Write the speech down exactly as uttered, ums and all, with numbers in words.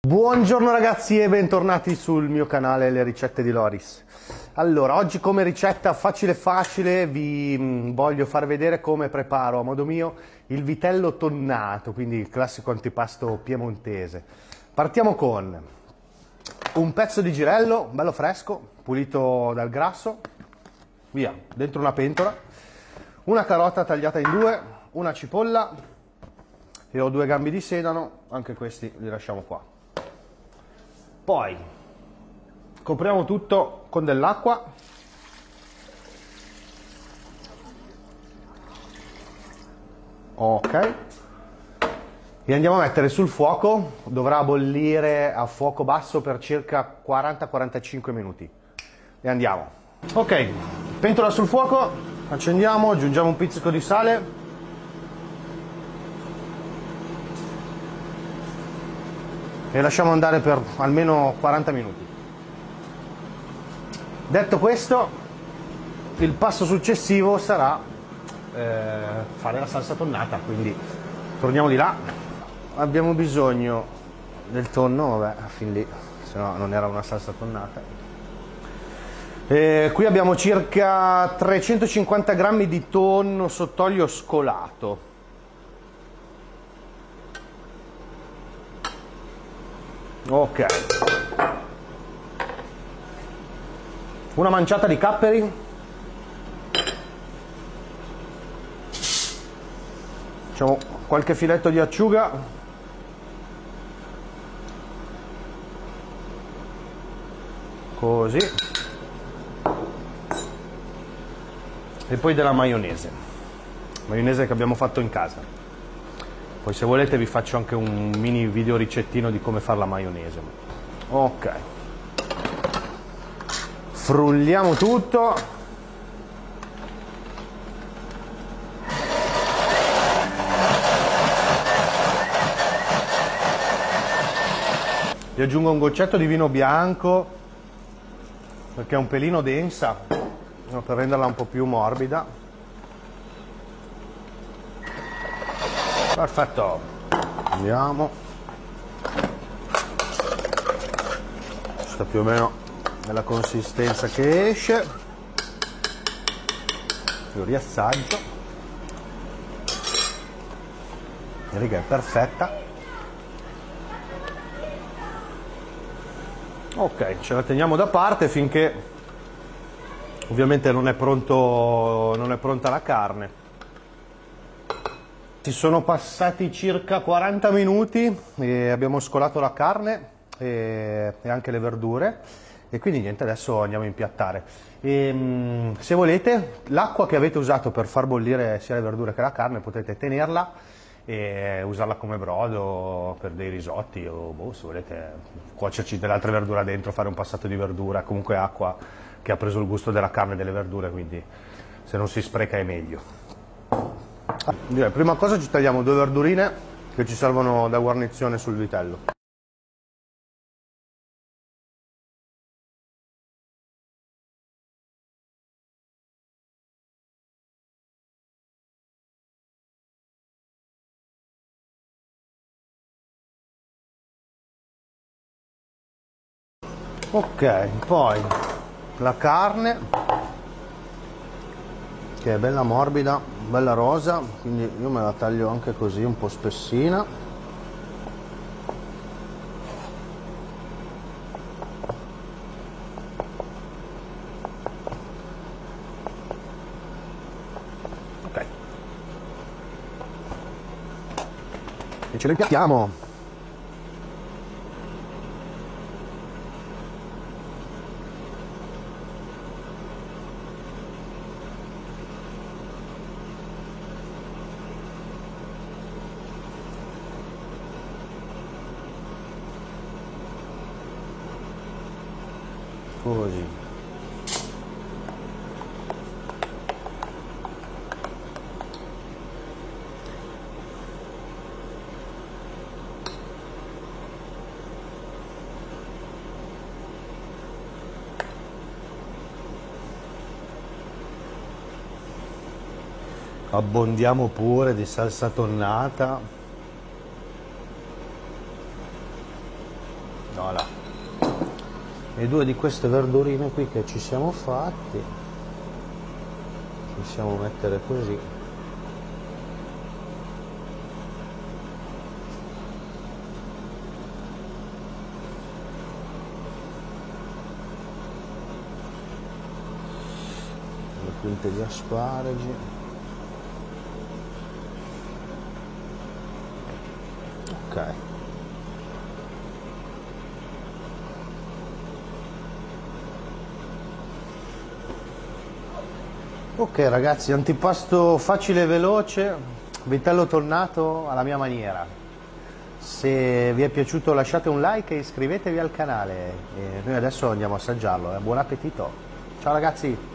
Buongiorno ragazzi e bentornati sul mio canale Le Ricette di Loris. Allora, oggi come ricetta facile facile vi mh, voglio far vedere come preparo a modo mio il vitello tonnato, quindi il classico antipasto piemontese. Partiamo con un pezzo di girello, bello fresco, pulito dal grasso, via, dentro una pentola, una carota tagliata in due, una cipolla e ho due gambi di sedano, anche questi li lasciamo qua. Poi copriamo tutto con dell'acqua, ok, e andiamo a mettere sul fuoco. Dovrà bollire a fuoco basso per circa quaranta quarantacinque minuti e andiamo. Ok, pentola sul fuoco, accendiamo, aggiungiamo un pizzico di sale, e lasciamo andare per almeno quaranta minuti. Detto questo, il passo successivo sarà eh, fare la salsa tonnata, quindi torniamo di là. Abbiamo bisogno del tonno, vabbè, fin lì, se no non era una salsa tonnata. E qui abbiamo circa trecentocinquanta grammi di tonno sott'olio scolato. Ok, una manciata di capperi, facciamo qualche filetto di acciuga, così, e poi della maionese, maionese che abbiamo fatto in casa. Poi se volete vi faccio anche un mini video ricettino di come fare la maionese. Ok, frulliamo tutto. Gli aggiungo un goccetto di vino bianco perché è un pelino densa, per renderla un po' più morbida. Perfetto, andiamo, sta più o meno nella consistenza che esce, lo riassaggio, direi che è perfetta. Ok, ce la teniamo da parte finché ovviamente non è pronto, non è pronta la carne. Ci sono passati circa quaranta minuti e abbiamo scolato la carne e, e anche le verdure, e quindi niente, adesso andiamo a impiattare. E, mh, se volete, l'acqua che avete usato per far bollire sia le verdure che la carne potete tenerla e usarla come brodo per dei risotti, o boh, se volete cuocerci delle altre verdure dentro, fare un passato di verdura, comunque acqua che ha preso il gusto della carne e delle verdure, quindi se non si spreca è meglio. Direi, prima cosa ci tagliamo due verdurine che ci servono da guarnizione sul vitello. Ok, poi la carne, che è bella morbida, bella rosa, quindi io me la taglio anche così, un po' spessina. Ok, e ce lo impiattiamo. Così. abbondiamo pure di salsa tonnata. Voilà. E due di queste verdurine qui che ci siamo fatti, possiamo mettere così. Le punte di asparagi. Ok. Ok ragazzi, antipasto facile e veloce, vitello tonnato alla mia maniera. Se vi è piaciuto lasciate un like e iscrivetevi al canale. E noi adesso andiamo a assaggiarlo. Buon appetito! Ciao ragazzi!